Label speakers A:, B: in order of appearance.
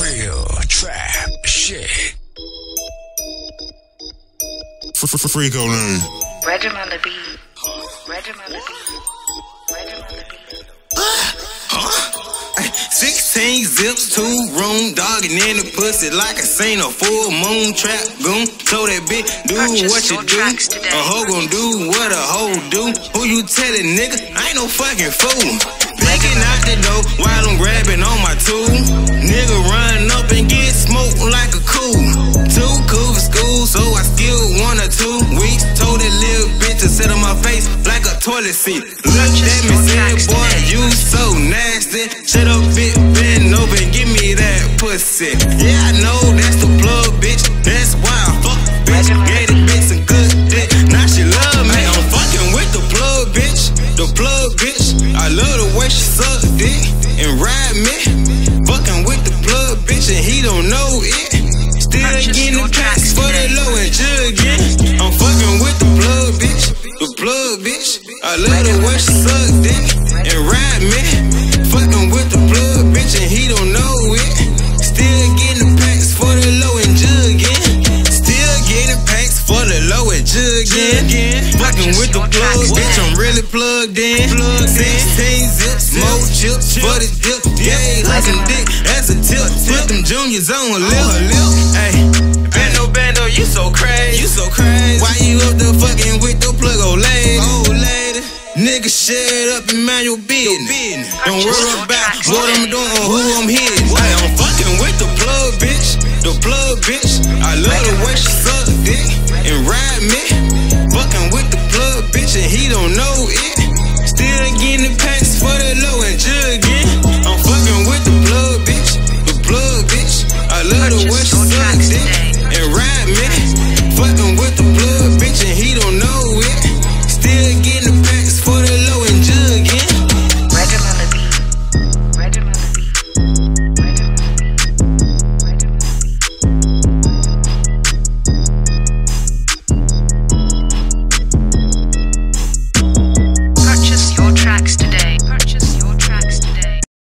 A: Real trap shit.
B: Freako learn.
C: Reddrum on the beat. Reddrum on the beat. Reddrum on the beat.
D: 16 zips, 2 room, dogging in the pussy like I seen a full moon trap goon. Told that bitch, do what you do. A hoe gon' do what a hoe do. Who you tellin', nigga? I ain't no fucking fool. Picking out the dough while I'm grabbing on my tool. Nigga run up and get smoked like a cool. Too cool for school, so I still 1 or 2 weeks. Told that little bitch to sit on my face like a toilet seat. Looked at me, said, boy, you so nasty. Shut up, bitch, bend over and give me that pussy. Yeah, I know that's the plug, bitch. That's why I fuck, bitch. Gave the bitch some good dick. Now she love me. I'm fucking with the plug, bitch. The plug, bitch. I love the way she suck dick and ride me. Fucking with the plug, bitch, and he don't know it. Still getting the packs for the low and jugging. I'm fucking with the plug, bitch. The plug, bitch. I love the way she suck dick and ride me. Fucking with the plug, bitch, and he don't know it. Still getting the packs for the low and jugging. Still getting packs for the low and jugging. Fucking with the plug, bitch, I'm really plugged in. 16 zips, more chips for the dip. Yeah, looking dick, that's a tip. Put them juniors on a lip. Hey, Bando, you so crazy. You so crazy. Why you up there fucking with the plug, old lady? Old lady. Nigga, shut up and mind your business. Don't worry about what I'm doing or who I'm hitting. Hey, I'm fucking with the plug, bitch. The plug, bitch. I love the way she suck dick and ride me. Fucking with the plug, bitch, and he don't know it. Still getting the packs for the low and jugging. I'm fucking with the plug, bitch. The plug, bitch. I love the way she suck dick and ride me. Fucking with